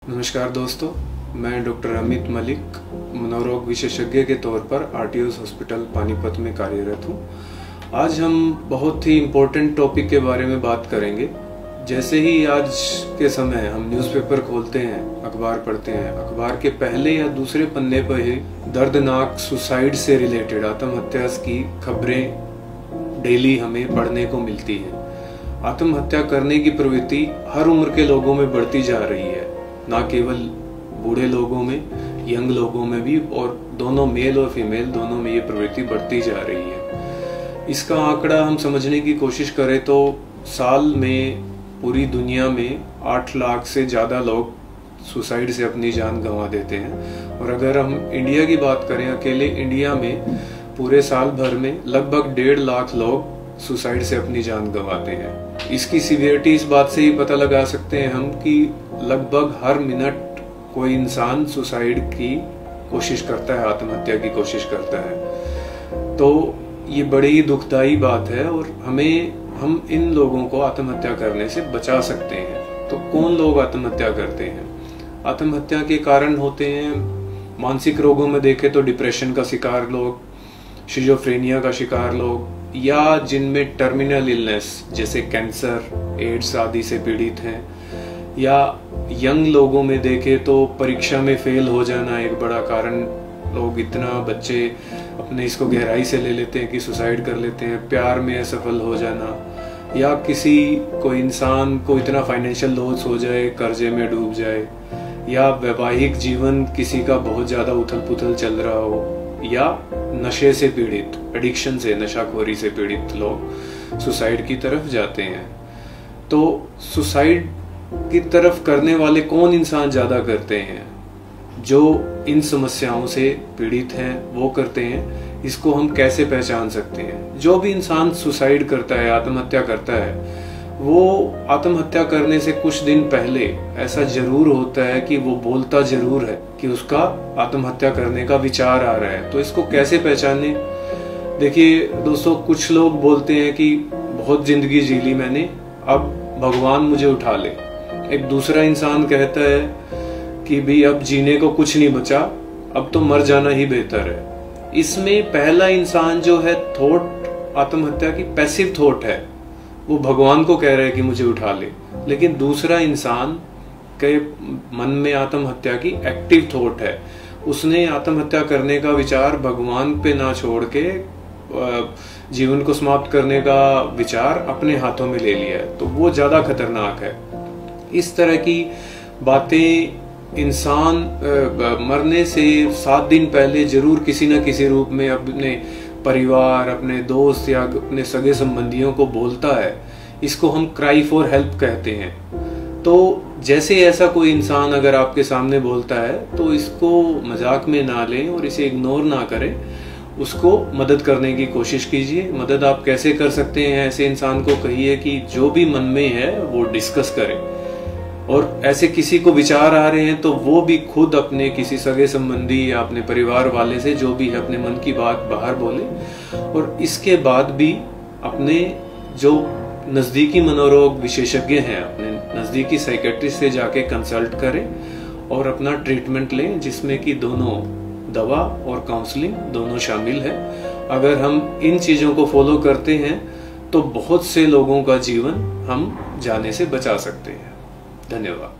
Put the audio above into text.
नमस्कार दोस्तों, मैं डॉक्टर अमित मलिक मनोरोग विशेषज्ञ के तौर पर आरटीओ हॉस्पिटल पानीपत में कार्यरत हूँ। आज हम बहुत ही इम्पोर्टेंट टॉपिक के बारे में बात करेंगे। जैसे ही आज के समय हम न्यूज़पेपर खोलते हैं, अखबार पढ़ते हैं, अखबार के पहले या दूसरे पन्ने पर ही दर्दनाक सुसाइड से रिलेटेड आत्महत्या की खबरें डेली हमें पढ़ने को मिलती हैं। आत्महत्या करने की प्रवृत्ति हर उम्र के लोगों में बढ़ती जा रही है, ना केवल बूढ़े लोगों में, यंग लोगों में भी, और दोनों मेल और फीमेल दोनों में ये प्रवृत्ति बढ़ती जा रही है। इसका आंकड़ा हम समझने की कोशिश करें तो साल में पूरी दुनिया में 8 लाख से ज़्यादा लोग सुसाइड से अपनी जान गंवा देते हैं। और अगर हम इंडिया की बात करें, अकेले इंडिया में पूरे साल भर में लगभग 1.5 लाख लोग सुसाइड से अपनी जान गंवाते हैं। इसकी सीवियरिटी इस बात से ही पता लगा सकते हैं हम कि लगभग हर मिनट कोई इंसान सुसाइड की कोशिश करता है, आत्महत्या की कोशिश करता है। तो ये बड़ी ही दुखदाई बात है और हम इन लोगों को आत्महत्या करने से बचा सकते हैं। तो कौन लोग आत्महत्या करते हैं? आत्महत्या के कारण होते हैं मानसिक रोगों में देखें तो डिप्रेशन का शिकार लोग, शिजोफ्रेनिया का शिकार लोग, या जिनमें टर्मिनल इलनेस जैसे कैंसर, एड्स आदि से पीड़ित हैं, या यंग लोगों में देखें तो परीक्षा में फेल हो जाना एक बड़ा कारण। लोग इतना बच्चे अपने इसको गहराई से ले लेते हैं कि सुसाइड कर लेते हैं। प्यार में असफल हो जाना, या कोई इंसान को इतना फाइनेंशियल लॉस हो जाए, कर्जे में डूब जाए, या वैवाहिक जीवन किसी का बहुत ज्यादा उथल पुथल चल रहा हो, या नशे से पीड़ित, एडिक्शन से, नशाखोरी से पीड़ित लोग सुसाइड की तरफ जाते हैं। तो सुसाइड की तरफ करने वाले कौन इंसान ज्यादा करते हैं? जो इन समस्याओं से पीड़ित हैं वो करते हैं। इसको हम कैसे पहचान सकते हैं? जो भी इंसान सुसाइड करता है, आत्महत्या करता है, वो आत्महत्या करने से कुछ दिन पहले ऐसा जरूर होता है कि वो बोलता जरूर है कि उसका आत्महत्या करने का विचार आ रहा है। तो इसको कैसे पहचाने? देखिए दोस्तों, कुछ लोग बोलते हैं कि बहुत जिंदगी जी ली मैंने, अब भगवान मुझे उठा ले। एक दूसरा इंसान कहता है कि भाई अब जीने को कुछ नहीं बचा, अब तो मर जाना ही बेहतर है। इसमें पहला इंसान जो है थॉट, आत्महत्या की पैसिव थॉट है, वो भगवान को कह रहा है कि मुझे उठा ले। लेकिन दूसरा इंसान के मन में आत्महत्या की एक्टिव थॉट है, उसने आत्महत्या करने का विचार भगवान पे ना छोड़ के जीवन को समाप्त करने का विचार अपने हाथों में ले लिया है। तो वो ज्यादा खतरनाक है। इस तरह की बातें इंसान मरने से 7 दिन पहले जरूर किसी न किसी रूप में अपने परिवार, अपने दोस्त या अपने सगे संबंधियों को बोलता है। इसको हम क्राई फॉर हेल्प कहते हैं। तो जैसे ऐसा कोई इंसान अगर आपके सामने बोलता है तो इसको मजाक में ना लें और इसे इग्नोर ना करें, उसको मदद करने की कोशिश कीजिए। मदद आप कैसे कर सकते हैं? ऐसे इंसान को कहिए कि जो भी मन में है वो डिस्कस करें, और ऐसे किसी को विचार आ रहे हैं तो वो भी खुद अपने किसी सगे संबंधी या अपने परिवार वाले से जो भी है अपने मन की बात बाहर बोले। और इसके बाद भी अपने जो नज़दीकी मनोरोग विशेषज्ञ हैं, अपने नज़दीकी साइकेट्रिस्ट से जाके कंसल्ट करें और अपना ट्रीटमेंट लें, जिसमें कि दोनों दवा और काउंसलिंग दोनों शामिल है। अगर हम इन चीज़ों को फॉलो करते हैं तो बहुत से लोगों का जीवन हम जाने से बचा सकते हैं। धन्यवाद।